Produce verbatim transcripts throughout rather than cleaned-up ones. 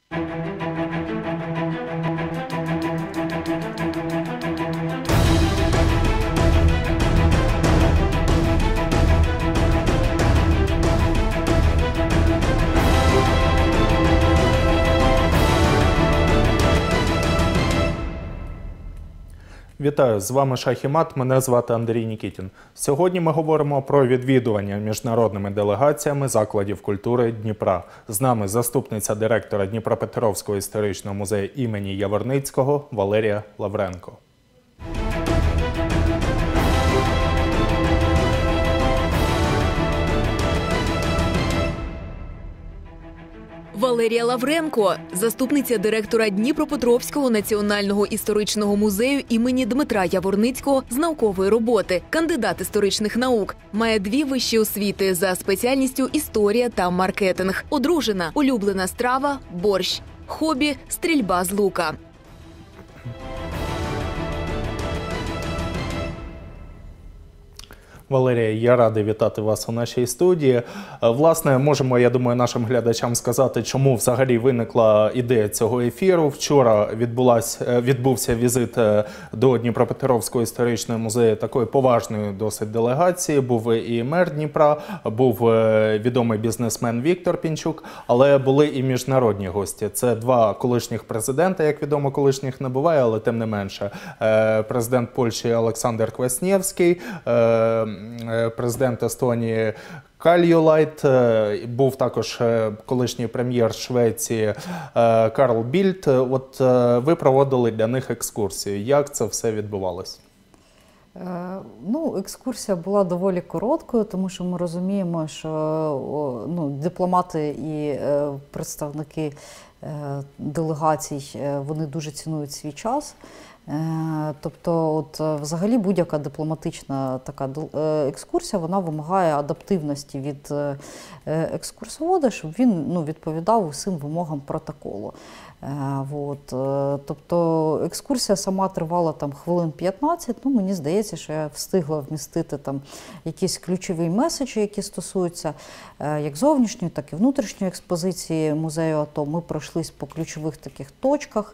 Вітаю, з вами Шах і Мат, мене звати Андрій Нікітін. Сьогодні ми говоримо про відвідування міжнародними делегаціями закладів культури Дніпра. З нами заступниця директора Дніпропетровського історичного музею імені Яворницького Валерія Лавренко. Валерія Лавренко – заступниця директора Дніпропетровського національного історичного музею імені Дмитра Яворницького з наукової роботи, кандидат історичних наук. Має дві вищі освіти за спеціальністю історія та маркетинг. Одружена, улюблена страва – борщ. Хобі – стрільба з лука. Валерія, я радий вітати вас у нашій студії. Власне, можемо, я думаю, нашим глядачам сказати, чому взагалі виникла ідея цього ефіру. Вчора відбувся візит до Дніпропетровського історичного музею такої поважної досить делегації. Був і мер Дніпра, був відомий бізнесмен Віктор Пінчук, але були і міжнародні гості. Це два колишніх президента, як відомо, колишніх не буває, але тим не менше. Президент Польщі Олександр Кваснєвський, президент Естонії Кальюлайд, був також колишній прем'єр Швеції Карл Більд. От ви проводили для них екскурсію. Як це все відбувалося? Ну, екскурсія була доволі короткою, тому що ми розуміємо, що ну, дипломати і представники делегацій, вони дуже цінують свій час. Тобто, от, взагалі, будь-яка дипломатична така екскурсія, вона вимагає адаптивності від екскурсовода, щоб він ну, відповідав усім вимогам протоколу. От. Тобто, екскурсія сама тривала там хвилин п'ятнадцять, ну, мені здається, що я встигла вмістити там якісь ключові меседжі, які стосуються як зовнішньої, так і внутрішньої експозиції музею АТО. Ми пройшлись по ключових таких точках.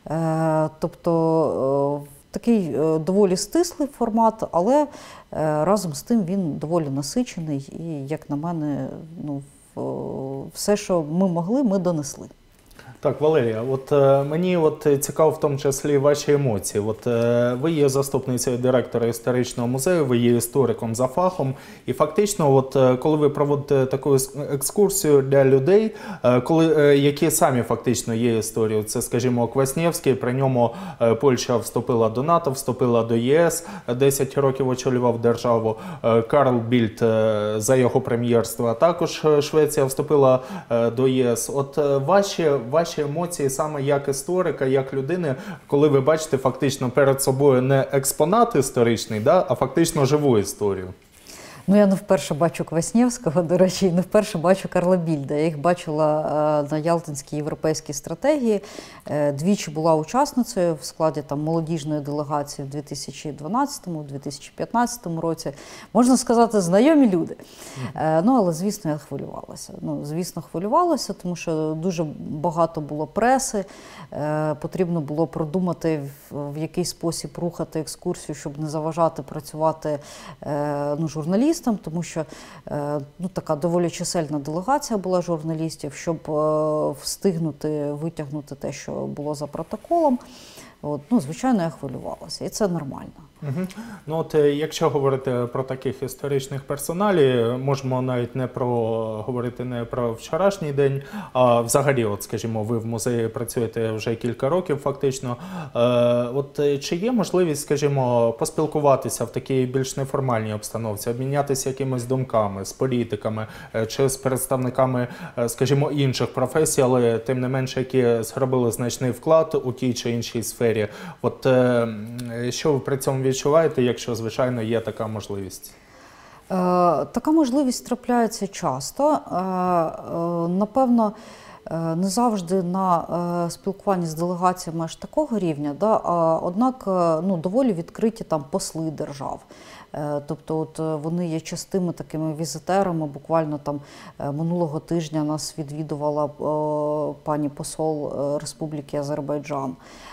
Тобто такий доволі стислий формат, але разом з тим він доволі насичений і, як на мене, ну, все, що ми могли, ми донесли. Так, Валерія, от е, мені от цікаво в тому числі ваші емоції. От е, ви є заступницею директора історичного музею, ви є істориком за фахом, і фактично, от е, коли ви проводите таку екскурсію для людей, е, коли е, які самі фактично є історією, це, скажімо, Кваснєвський, при ньому е, Польща вступила до НАТО, вступила до ЄС, десять років очолював державу. Е, Карл Більд е, за його прем'єрства, також Швеція вступила е, до ЄС. От е, ваші ваші Ваші емоції саме як історика, як людини, коли ви бачите фактично перед собою не експонат історичний, да, а фактично живу історію? Ну, я не вперше бачу Кваснєвського, до речі, і не вперше бачу Карла Більда. Я їх бачила на Ялтинській європейській стратегії. Двічі була учасницею в складі там молодіжної делегації в дві тисячі дванадцятому - дві тисячі п'ятнадцятому році. Можна сказати, знайомі люди. Mm. Ну, але, звісно, я хвилювалася. Ну, звісно, хвилювалася, тому що дуже багато було преси. Потрібно було продумати, в який спосіб рухати екскурсію, щоб не заважати працювати ну, журналістам. Тому що ну, така доволі чисельна делегація була журналістів, щоб встигнути витягнути те, що було за протоколом. От, ну, звичайно, я хвилювалася, і це нормально. Угу. Ну, от, якщо говорити про таких історичних персоналів, можемо навіть не про говорити не про вчорашній день, а взагалі, от, скажімо, ви в музеї працюєте вже кілька років фактично. Е, от, чи є можливість, скажімо, поспілкуватися в такій більш неформальній обстановці, обмінятися якимись думками з політиками чи з представниками, скажімо, інших професій, але тим не менше, які зробили значний вклад у тій чи іншій сфері? От, е, що ви при цьому відчуваєте, якщо, звичайно, є така можливість? Така можливість трапляється часто. Напевно, не завжди на спілкуванні з делегаціями аж такого рівня, да, а однак ну, доволі відкриті там посли держав. Тобто от вони є частими такими візитерами. Буквально там минулого тижня нас відвідувала пані посол Республіки Азербайджан.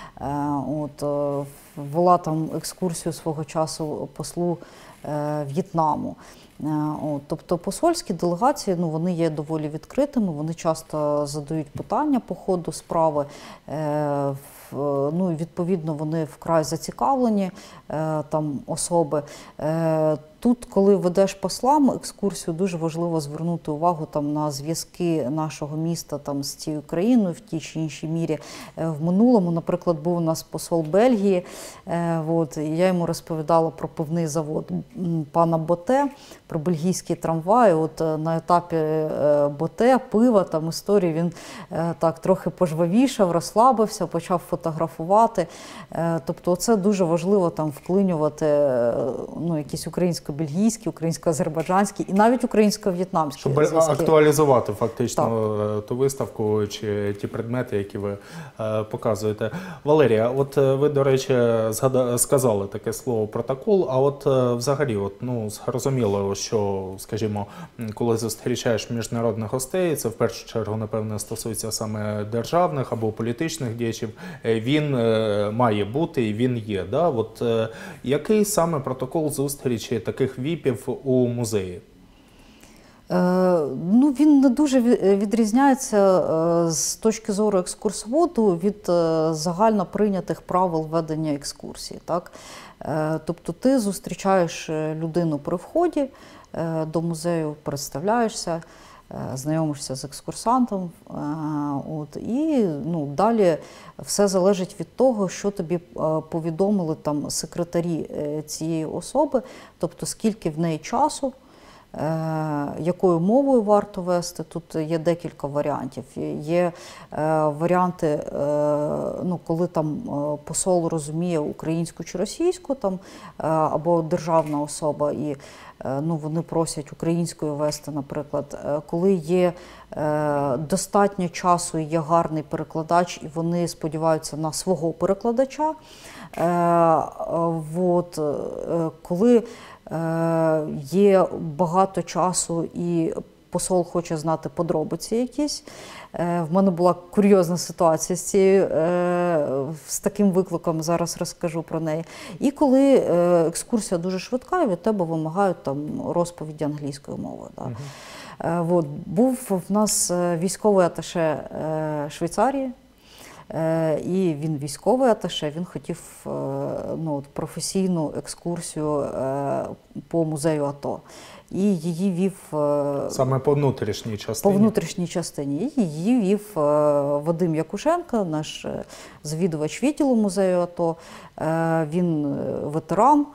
От, вела там екскурсію свого часу послу В'єтнаму. От, тобто посольські делегації, ну, вони є доволі відкритими, вони часто задають питання по ходу справи, е, ну, і відповідно вони вкрай зацікавлені е, там особи. Е, Тут, коли ведеш послам екскурсію, дуже важливо звернути увагу там, на зв'язки нашого міста там, з цією країною в тій чи іншій мірі. В минулому, наприклад, був у нас посол Бельгії, от, і я йому розповідала про пивний завод пана Боте, про бельгійські трамваї. От, на етапі Боте, пива, там історії, він так трохи пожвавішав, розслабився, почав фотографувати. Тобто це дуже важливо там, вклинювати ну, якісь українські бельгійські, українсько-азербайджанські і навіть українсько-в'єтнамські Щоб зв'язки. Актуалізувати фактично так. ту виставку чи ті предмети, які ви е, показуєте. Валерія, от ви, до речі, згада... сказали таке слово «протокол», а от е, взагалі, от, ну, зрозуміло, що, скажімо, коли зустрічаєш міжнародних гостей, це в першу чергу, напевне, стосується саме державних або політичних діячів, він е, має бути і він є. Да? От, е, який саме протокол зустрічі таких віпів у музеї? Е, ну, він не дуже відрізняється е, з точки зору екскурсоводу від е, загально прийнятих правил ведення екскурсії. Так? Е, тобто ти зустрічаєш людину при вході е, до музею, представляєшся, е, знайомишся з екскурсантом, е, от, і ну, далі все залежить від того, що тобі повідомили там секретарі цієї особи, тобто скільки в неї часу, якою мовою варто вести. Тут є декілька варіантів. Є варіанти, ну, коли там посол розуміє українську чи російську, там, або державна особа, і ну, вони просять українською вести, наприклад. Коли є достатньо часу і є гарний перекладач, і вони сподіваються на свого перекладача. От, коли є багато часу і посол хоче знати подробиці якісь. В мене була курйозна ситуація з цією, з таким викликом, зараз розкажу про неї. І коли екскурсія дуже швидка, і від тебе вимагають там розповіді англійською мовою. Да. Угу. От, був в нас військовий аташе Швейцарії, і він військовий аташе, він хотів ну, професійну екскурсію по музею АТО. І її вів... Саме по внутрішній частині? По внутрішній частині. І її вів Вадим Якушенко, наш завідувач відділу музею АТО. Він ветеран,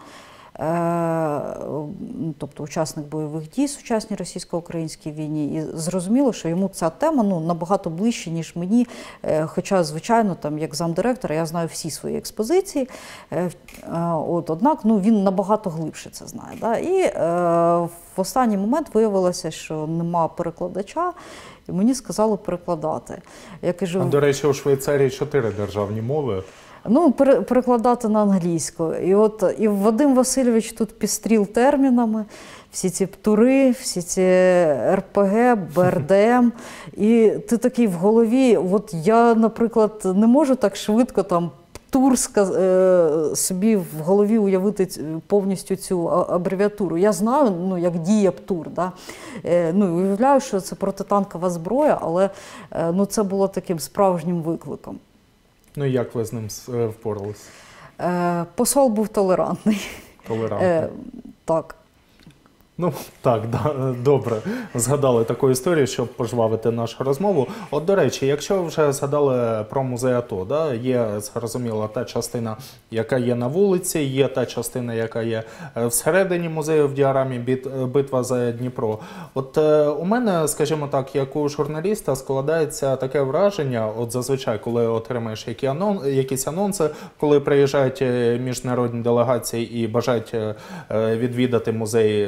тобто учасник бойових дій в сучасній російсько-українській війні. І зрозуміло, що йому ця тема ну, набагато ближче, ніж мені. Хоча, звичайно, там, як замдиректора, я знаю всі свої експозиції. От, однак ну, він набагато глибше це знає. Да? І е, в останній момент виявилося, що нема перекладача, і мені сказали перекладати. Я кажу, а, до речі, у Швейцарії чотири державні мови. Ну, перекладати на англійську. І от і Вадим Васильович тут пістріл термінами, всі ці птури, всі ці ер пе ге, бе ер де ем. І ти такий в голові, от я, наприклад, не можу так швидко там птур собі в голові уявити повністю цю абревіатуру. Я знаю, ну, як діє птур. Да? Ну, уявляю, що це протитанкова зброя, але ну, це було таким справжнім викликом. Ну і як ви з ним впоралися? Е, посол був толерантний. Толерантний. Е, так. Ну, так, да, добре. Згадали таку історію, щоб пожвавити нашу розмову. От, до речі, якщо вже згадали про музей АТО, да, є, зрозуміло, та частина, яка є на вулиці, є та частина, яка є всередині музею в діорамі «Битва за Дніпро». От у мене, скажімо так, як у журналіста, складається таке враження, от зазвичай, коли отримаєш які анон, якісь анонси, коли приїжджають міжнародні делегації і бажають відвідати музей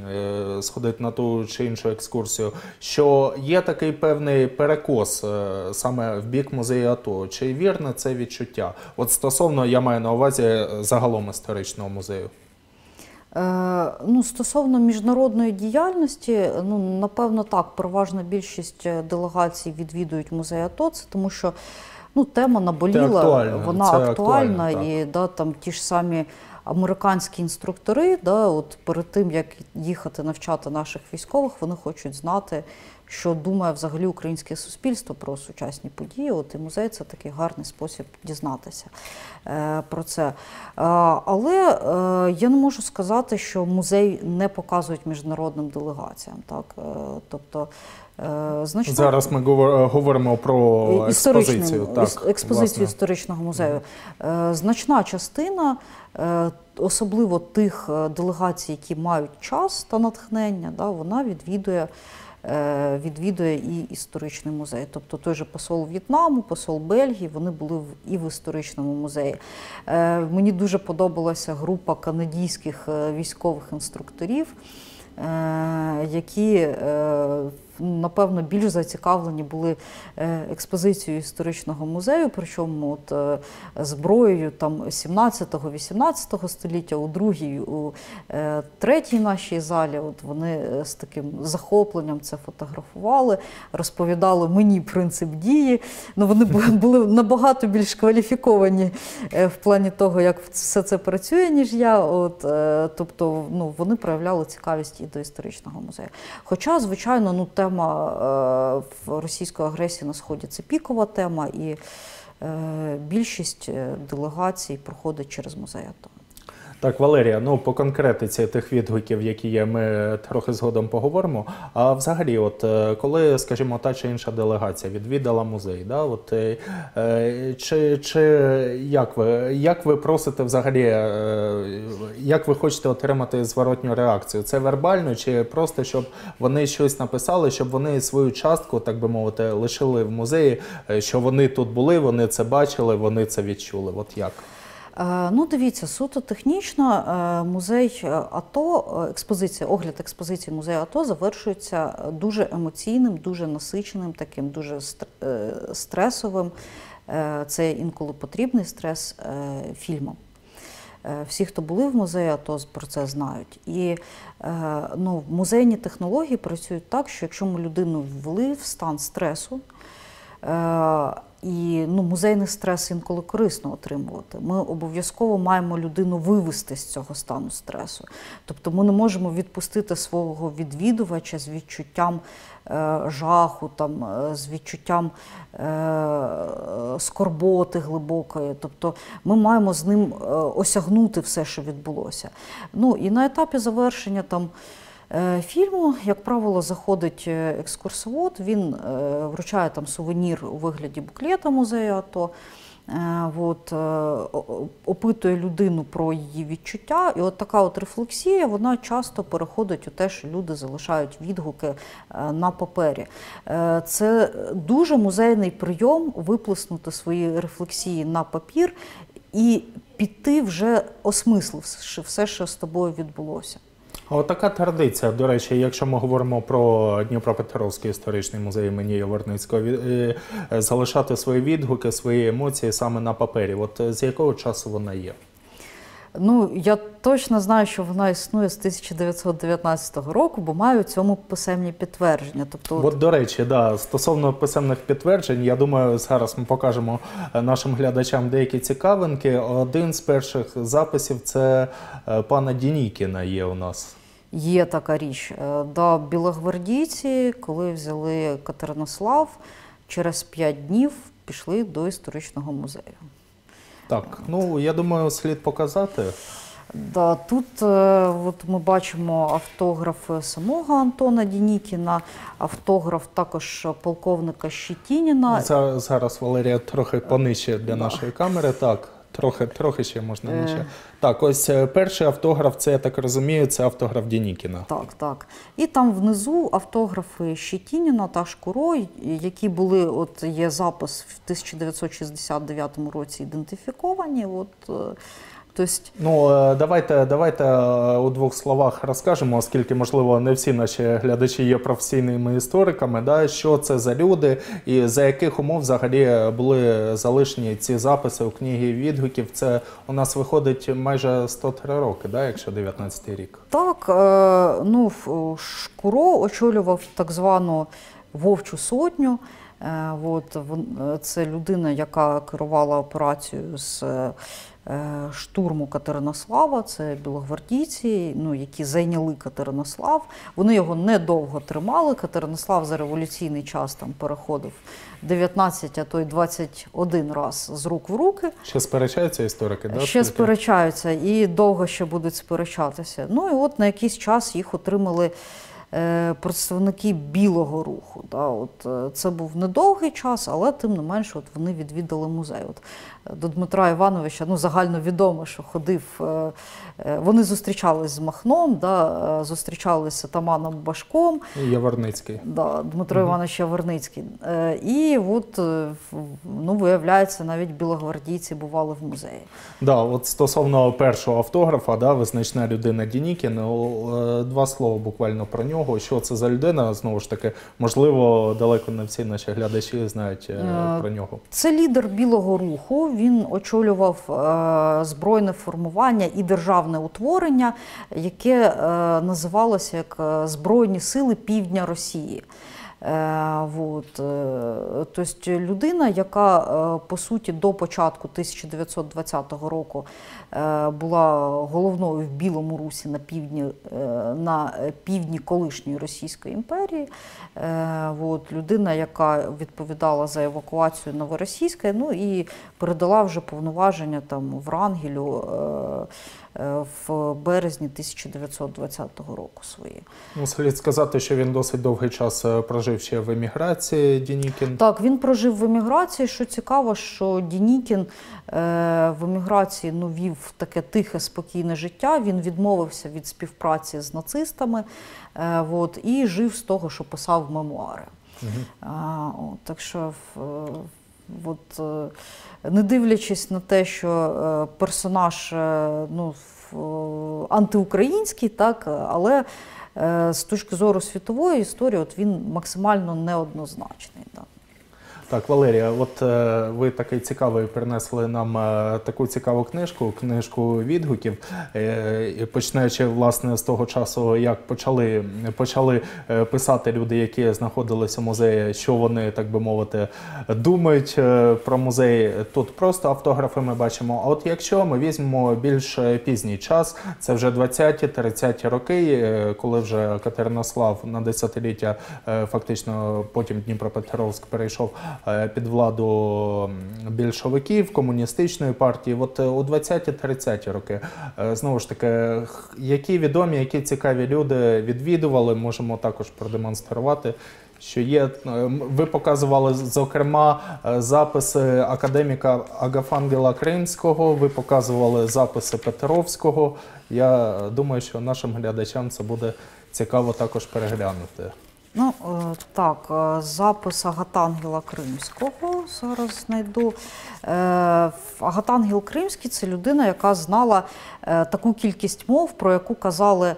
е, сходити на ту чи іншу екскурсію, що є такий певний перекос е, саме в бік музею АТО. Чи вірне це відчуття? От стосовно, я маю на увазі, загалом історичного музею. Е, ну, стосовно міжнародної діяльності, ну, напевно, так, переважна більшість делегацій відвідують музей АТО, це тому що ну, тема наболіла, актуально, вона це актуальна, актуально, і да, там ті ж самі американські інструктори, да, от перед тим, як їхати навчати наших військових, вони хочуть знати, що думає взагалі українське суспільство про сучасні події. От і музей – це такий гарний спосіб дізнатися е, про це. Е, але е, я не можу сказати, що музей не показують міжнародним делегаціям. Так? Е, тобто, е, значно... Зараз ми говоримо про експозицію. Так, експозицію власне. історичного музею. Е, значна частина, е, особливо тих делегацій, які мають час та натхнення, да, вона відвідує відвідує і історичний музей. Тобто той же посол В'єтнаму, посол Бельгії, вони були і в історичному музеї. Мені дуже подобалася група канадійських військових інструкторів, які, напевно, більш зацікавлені були експозицією історичного музею, причому от зброєю там сімнадцятого-вісімнадцятого століття, у другій, у третій нашій залі. От вони з таким захопленням це фотографували, розповідали мені принцип дії. Ну, вони були набагато більш кваліфіковані в плані того, як все це працює, ніж я. От, тобто, ну, вони проявляли цікавість і до історичного музею. Хоча, звичайно, ну, тема е, російської агресії на Сході – це пікова тема, і е, більшість делегацій проходить через музей АТО. Так, Валерія, ну по конкретиці тих відгуків, які є, ми трохи згодом поговоримо. А взагалі, от коли, скажімо, та чи інша делегація відвідала музей, да, от, е, чи, чи як ви, як ви просите взагалі, е, як ви хочете отримати зворотню реакцію? Це вербально чи просто, щоб вони щось написали, щоб вони свою частку, так би мовити, лишили в музеї, що вони тут були, вони це бачили, вони це відчули? От як? Ну, дивіться, суто технічно музей АТО, експозиція, огляд експозиції музею АТО завершується дуже емоційним, дуже насиченим, таким дуже стресовим, це інколи потрібний стрес, фільмом. Всі, хто були в музеї АТО, про це знають. І ну, музейні технології працюють так, що якщо ми людину ввели в стан стресу, і ну, музейний стрес інколи корисно отримувати. Ми обов'язково маємо людину вивести з цього стану стресу. Тобто ми не можемо відпустити свого відвідувача з відчуттям е, жаху, там, е, з відчуттям е, скорботи глибокої. Тобто ми маємо з ним е, осягнути все, що відбулося. Ну, і на етапі завершення там, фільму, як правило, заходить екскурсовод, він вручає там сувенір у вигляді буклета музею АТО, от, опитує людину про її відчуття, і от така от рефлексія, вона часто переходить у те, що люди залишають відгуки на папері. Це дуже музейний прийом виплеснути свої рефлексії на папір і піти вже осмисливши все, що з тобою відбулося. А от така традиція, до речі, якщо ми говоримо про Дніпропетровський історичний музей імені Яворницького, залишати свої відгуки, свої емоції саме на папері. От з якого часу вона є? Ну, я точно знаю, що вона існує з тисяча дев'ятсот дев'ятнадцятого року, бо маю цьому писемні підтвердження. Тобто, от, до речі, да, стосовно писемних підтверджень, я думаю, зараз ми покажемо нашим глядачам деякі цікавинки. Один з перших записів – це пана Денікіна є у нас. Є така річ. Да, білогвардійці, коли взяли Катеринослав, через п'ять днів пішли до історичного музею. Так, ну, я думаю, слід показати. Да, тут е, от ми бачимо автограф самого Антона Денікіна, автограф також полковника Щетініна. Зараз, зараз Валерія, трохи понижче для да. нашої камери. Так, трохи, трохи ще можна е... нижче. Так, ось перший автограф, це, я так розумію, це автограф Денікіна. Так, так. І там внизу автографи Щетініна та Шкуро, які були, от є запис в тисяча дев'ятсот шістдесят дев'ятому році ідентифіковані. От, Тобто, Ну, е, давайте, давайте е, у двох словах розкажемо, оскільки, можливо, не всі наші глядачі є професійними істориками, да, що це за люди і за яких умов взагалі були залишені ці записи у книгі відгуків. Це у нас виходить майже сто три роки, да, якщо дев'ятнадцятий рік. так, е, ну, Шкуро очолював так звану Вовчу сотню. Е, от, вон- це людина, яка керувала операцією з е, штурму Катеринослава, це білогвардійці, ну, які зайняли Катеринослав. Вони його недовго тримали. Катеринослав за революційний час там переходив дев'ятнадцять, а то й двадцять один раз з рук в руки. Ще сперечаються історики, да? Ще скільки? сперечаються і довго ще будуть сперечатися. Ну і от на якийсь час їх отримали е, представники Білого руху. Да, от, е, це був недовгий час, але тим не менше от вони відвідали музей. От, е, до Дмитра Івановича ну, загально відомо, що ходив, е, е, вони зустрічались з Махном, да, е, зустрічалися з атаманом Башком. І Яворницький. Да, Дмитро Мгм. Іванович Яворницький. Е, І от, е, в- ну, виявляється, навіть білогвардійці бували в музеї. Да, от стосовно першого автографа, да, визначна людина Дінікін, е, два слова буквально про нього. Що це за людина? Знову ж таки, можливо, далеко не всі наші глядачі знають е, Е, про нього. Це лідер Білого руху. Він очолював е, збройне формування і державне утворення, яке е, називалося як е, Збройні сили Півдня Росії. Е, от, е, тобто людина, яка е, по суті до початку тисяча дев'ятсот двадцятого року е, була головною в Білому Русі на півдні, е, на півдні колишньої Російської імперії. Е, от, людина, яка відповідала за евакуацію Новоросійська, ну і передала вже повноваження там Врангелю е, е, в березні тисяча дев'ятсот двадцятого року свої. Ну, слід сказати, що він досить довгий час е, прожив ще в еміграції, Дінікін. Так, він прожив в еміграції. Що цікаво, що Дінікін е, в еміграції ну, вів таке тихе, спокійне життя. Він відмовився від співпраці з нацистами е, от, і жив з того, що писав мемуари. Мгм. А, от, так що, в- от, е, не дивлячись на те, що е, персонаж е, ну, в- антиукраїнський, так, але е, з точки зору світової історії от він максимально неоднозначний. Да. Так, Валерія, от е, ви такий цікавий принесли нам е, таку цікаву книжку, книжку відгуків, е, і починаючи, власне, з того часу, як почали, почали е, писати люди, які знаходилися в музеї, що вони, так би мовити, думають е, про музей. Тут просто автографи ми бачимо. А от якщо ми візьмемо більш е, пізній час, це вже двадцяті-тридцяті роки, е, коли вже Катеринослав на десятиліття, е, фактично потім Дніпропетровськ перейшов е, під владу більшовиків, комуністичної партії. От е, у двадцяті-тридцяті роки, е, знову ж таки, х- які відомі, які цікаві люди відвідували, можемо також продемонструвати, що є. Е, м, Ви показували, зокрема, е, записи академіка Агафангела Кримського, ви показували записи Петровського. Я думаю, що нашим глядачам це буде цікаво також переглянути. Ну, е, так, е, запис Агатангела Кримського зараз знайду. Е, Агатангел Кримський – це людина, яка знала е, таку кількість мов, про яку казали,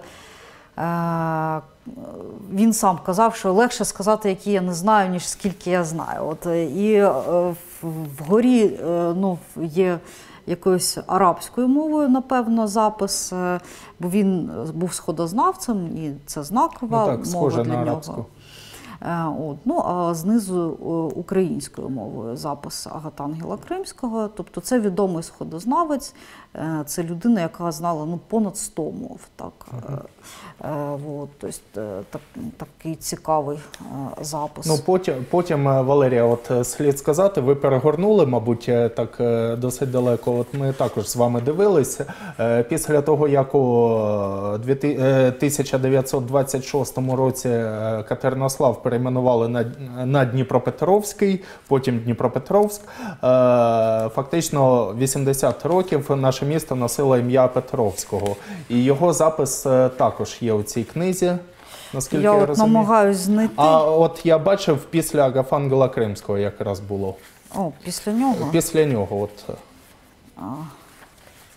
е, він сам казав, що легше сказати, які я не знаю, ніж скільки я знаю. От, е, і е, в- вгорі е, ну, є якоюсь арабською мовою, напевно, запис, е, бо він був сходознавцем, і це знакова Ну так, мова схоже для на нього. арабську. Е, От, ну, а знизу е, українською мовою запис Агатангела Кримського. Тобто це відомий сходознавець, е, це людина, яка знала ну, понад сто мов. Так. Е, е, от, тобто, е, так, такий цікавий е, запис. Ну, потім, потім, е, Валерія, от е, слід сказати, ви перегорнули, мабуть, е, так е, досить далеко. От ми також з вами дивилися. Е, Після того, як у е, дві ти- е, тисяча дев'ятсот двадцять шостому році е, Катеринослав перейменували на, на Дніпропетровський, потім Дніпропетровськ, е, фактично вісімдесят років наше місто носило ім'я Петровського. І його запис е, також є у цій книзі, наскільки я, я я от розумію. намагаюсь знайти. А от я бачив після Агафангела Кримського якраз було. О, після нього. Після нього. От. А.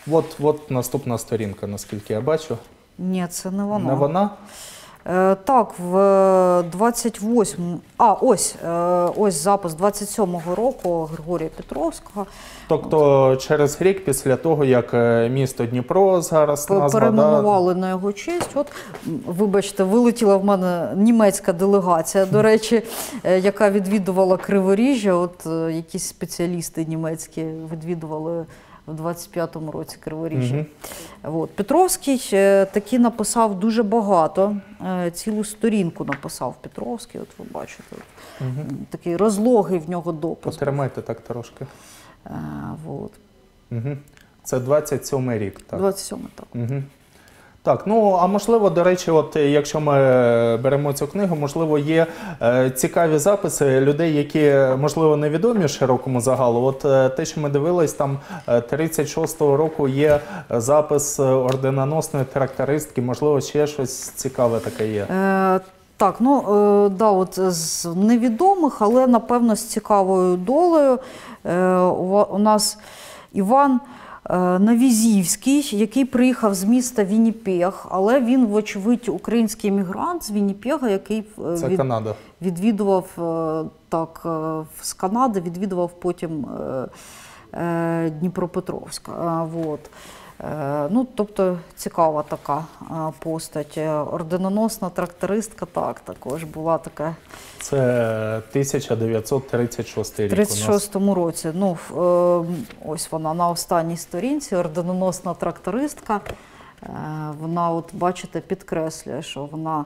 От, от наступна сторінка, наскільки я бачу. Ні, це не вона. Не вона? Е, так, в двадцять восьмому, а ось, е, ось запис двадцять сьомого року Григорія Петровського. Тобто через рік після того, як місто Дніпро зараз назва, перейменували да? на його честь. От, вибачте, вилетіла в мене німецька делегація, до речі, яка відвідувала Криворіжжя. От якісь спеціалісти німецькі відвідували в двадцять п'ятому році Криворіжжя. Угу. От. Петровський таки написав дуже багато, цілу сторінку написав Петровський, от ви бачите. Угу. Такий розлогий в нього допис. Потримайте так трошки. А, вот. Угу. Це двадцять сьомий рік, так? двадцять сьомий, так. Угу. Так, ну, а можливо, до речі, от якщо ми беремо цю книгу, можливо, є е, цікаві записи людей, які, можливо, невідомі широкому загалу. От е, те, що ми дивились, там е, тридцять шостого року є запис орденоносної трактористки, можливо, ще щось цікаве таке є. Е, так, ну, е, да, от з невідомих, але, напевно, з цікавою долею. Е, у, у нас Іван Навізівський, який приїхав з міста Вінніпег, але він, вочевидь, український емігрант з Вінніпега, який Це від, Канада. відвідував так, з Канади, відвідував потім Дніпропетровськ. Вот. Ну, тобто цікава така постать. Орденоносна трактористка, так, також була така. Це тисяча дев'ятсот тридцять шостий рік. У тридцять шостому році. Ну, ось вона на останній сторінці, орденоносна трактористка. Вона, от бачите, підкреслює, що вона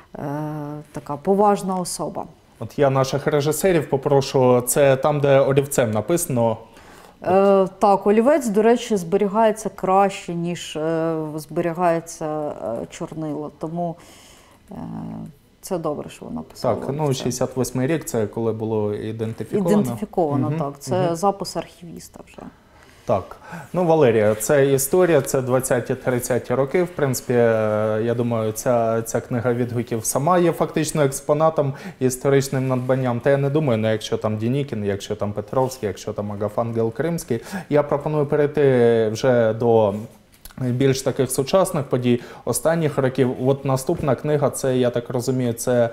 така поважна особа. От я наших режисерів попрошу, це там, де олівцем написано. Е, так, олівець, до речі, зберігається краще, ніж е, зберігається е, чорнило. Тому е, це добре, що вона писала. Так, ну шістдесят восьмий рік, це коли було ідентифіковано. Ідентифіковано, угу, так. Це угу. запис архівіста вже. Так. Ну, Валерія, це історія, це двадцяті-тридцяті роки. В принципі, я думаю, ця, ця книга відгуків сама є фактично експонатом, історичним надбанням. Та я не думаю, ну, якщо там Дінікін, якщо там Петровський, якщо там Агафангел Кримський. Я пропоную перейти вже до більш таких сучасних подій останніх років. От наступна книга, це, я так розумію, це,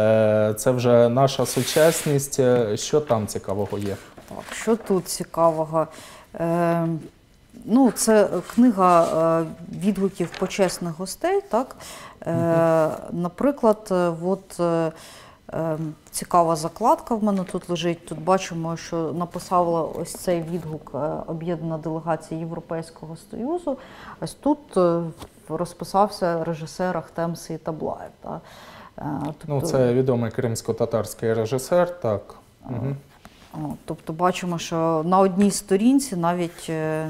це вже наша сучасність. Що там цікавого є? Так, що тут цікавого? Е, ну, це книга е, відгуків почесних гостей, так? Е, угу. Наприклад, от, е, е, цікава закладка в мене тут лежить. Тут бачимо, що написала ось цей відгук об'єднана делегація Європейського Союзу. Ось тут е, розписався режисер Ахтем Сейтаблаєв. Так? Е, тобто, ну, це відомий кримсько-татарський режисер, так. Угу. Тобто бачимо, що на одній сторінці навіть е,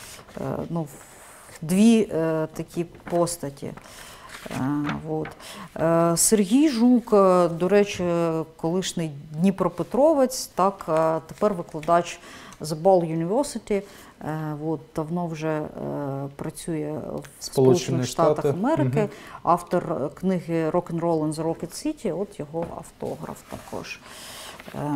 ну, дві е, такі постаті. Е, от. Е, Сергій Жук, до речі, колишній Дніпропетровець, так, тепер викладач The Ball University, е, от, давно вже е, працює в Сполучених Штатах Америки, угу. Автор книги «Rock'n'Roll in the Rocket City», от його автограф також. Е,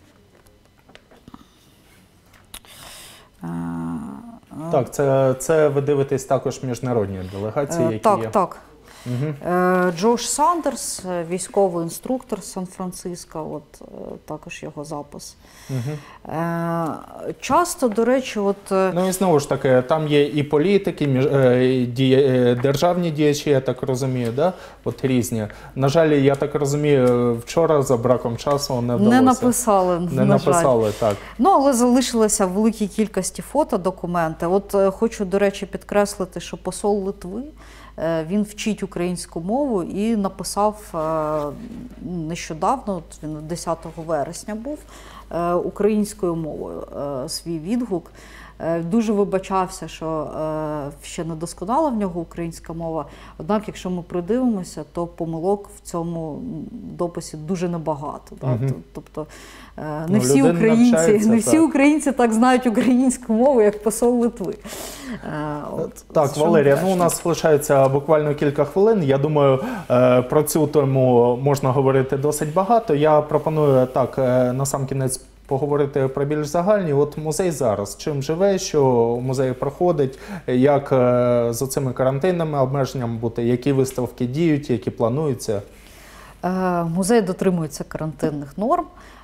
Так, це, це ви дивитесь також міжнародні делегації, які так, є? Так, так. Угу. Джош Сандерс, військовий інструктор з Сан-Франциско, от також його запис. Угу. Часто, до речі, от... Ну і знову ж таки, там є і політики, і діє, державні діячі, я так розумію, да? От різні. На жаль, я так розумію, вчора за браком часу не вдалося. Не написали, Не на написали, жаль. так. Ну, але залишилися в великій кількості фото, документи. От хочу, до речі, підкреслити, що посол Литви, він вчить українську мову і написав нещодавно, от він десятого вересня був, українською мовою свій відгук. Дуже вибачався, що ще не досконала в нього українська мова. Однак, якщо ми придивимося, то помилок в цьому дописі дуже небагато. Угу. Тобто не, ну, всі українці, не всі так. українці так знають українську мову, як посол Литви. От, так, Валерія, ну у нас залишається буквально кілька хвилин. Я думаю, про цю тему можна говорити досить багато. Я пропоную так, насамкінець поговорити про більш загальні. От музей зараз чим живе, що у музеї проходить, як з оцими карантинними обмеженнями бути, які виставки діють, які плануються? Музей дотримується карантинних норм.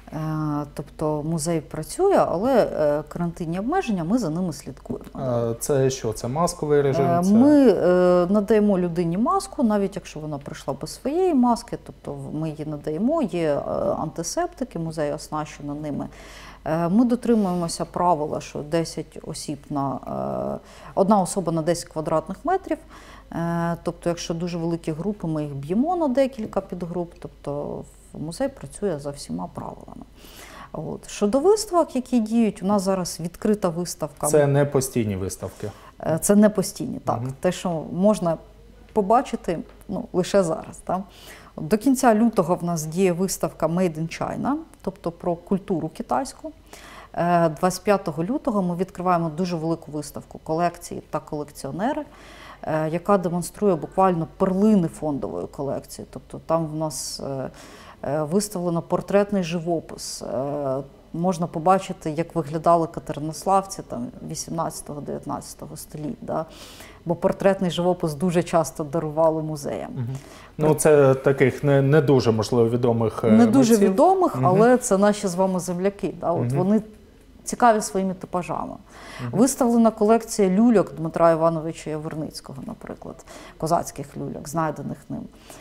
Тобто музей працює, але карантинні обмеження, ми за ними слідкуємо. Це що? Це масковий режим? Це... Ми надаємо людині маску, навіть якщо вона прийшла без своєї маски, тобто ми її надаємо, є антисептики, музей оснащено ними. Ми дотримуємося правила, що десять осіб на, одна особа на десять квадратних метрів. Тобто, якщо дуже великі групи, ми їх б'ємо на декілька підгруп, тобто музей працює за всіма правилами. От. Щодо виставок, які діють, у нас зараз відкрита виставка. Це не постійні виставки? Це не постійні, так. Угу. Те, що можна побачити ну, лише зараз. Так. До кінця лютого в нас діє виставка Made in China, тобто про культуру китайську. двадцять п'ятого лютого ми відкриваємо дуже велику виставку колекції та колекціонери, яка демонструє буквально перлини фондової колекції. Тобто там в нас виставлено портретний живопис. Можна побачити, як виглядали катеринославці там вісімнадцятого-дев'ятнадцятого століть. Да? Бо портретний живопис дуже часто дарували музеям. Угу. Ну, це таких не, не дуже, можливо, відомих Не митців. дуже відомих, угу. але це наші з вами земляки. Да? От угу. Вони цікаві своїми типажами. Угу. Виставлена колекція люльок Дмитра Івановича Яворницького, наприклад, козацьких люльок, знайдених ним.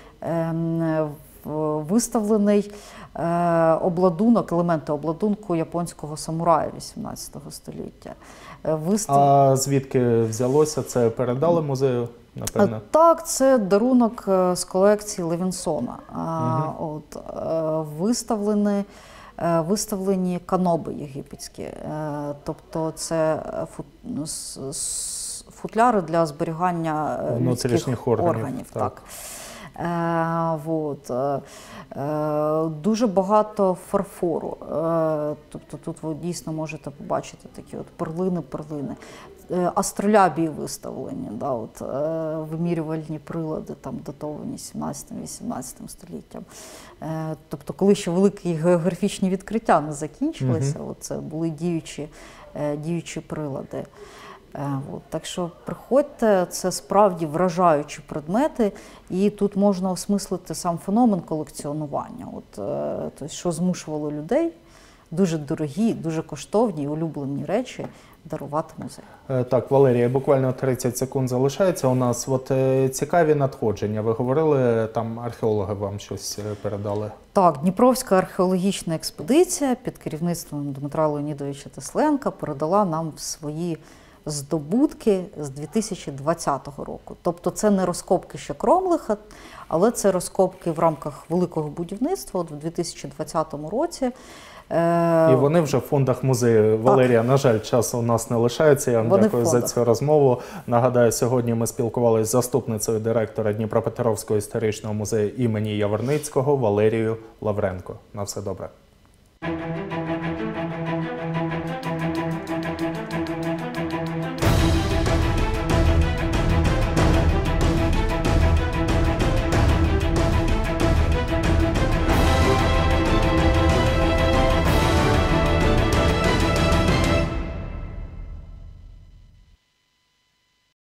Ем, Виставлений е, обладунок, елементи обладунку японського самурая вісімнадцятого століття. Вистав... А звідки взялося? Це передали музею, напевно? Так, це дарунок з колекції Левінсона. Угу. От, виставлені, виставлені каноби єгипетські, тобто це футляри для зберігання внутрішніх органів. органів так. Так. Е, вот. е, дуже багато фарфору. Е, тобто тут ви дійсно можете побачити такі от перлини-перлини. Е, астролябії виставлені, да, от, е, вимірювальні прилади, там, датовані сімнадцятим-вісімнадцятим століттям. Е, тобто, коли ще великі географічні відкриття не закінчилися, угу. це були діючі, е, діючі прилади. От, так що приходьте, це справді вражаючі предмети, і тут можна осмислити сам феномен колекціонування. От, е, тобто, що змушувало людей дуже дорогі, дуже коштовні і улюблені речі дарувати музею. Так, Валерія, буквально тридцять секунд залишається у нас. От, е, цікаві надходження. Ви говорили, там археологи вам щось передали? Так, Дніпровська археологічна експедиція під керівництвом Дмитра Леонідовича Тесленка передала нам свої здобутки з дві тисячі двадцятого року. Тобто це не розкопки ще Кромлиха, але це розкопки в рамках великого будівництва от в дві тисячі двадцятому році. І вони вже в фондах музею. Валерія, на жаль, часу у нас не лишається. Я вам вони дякую за цю розмову. Нагадаю, сьогодні ми спілкувалися з заступницею директора Дніпропетровського історичного музею імені Яворницького Валерією Лавренко. На все добре.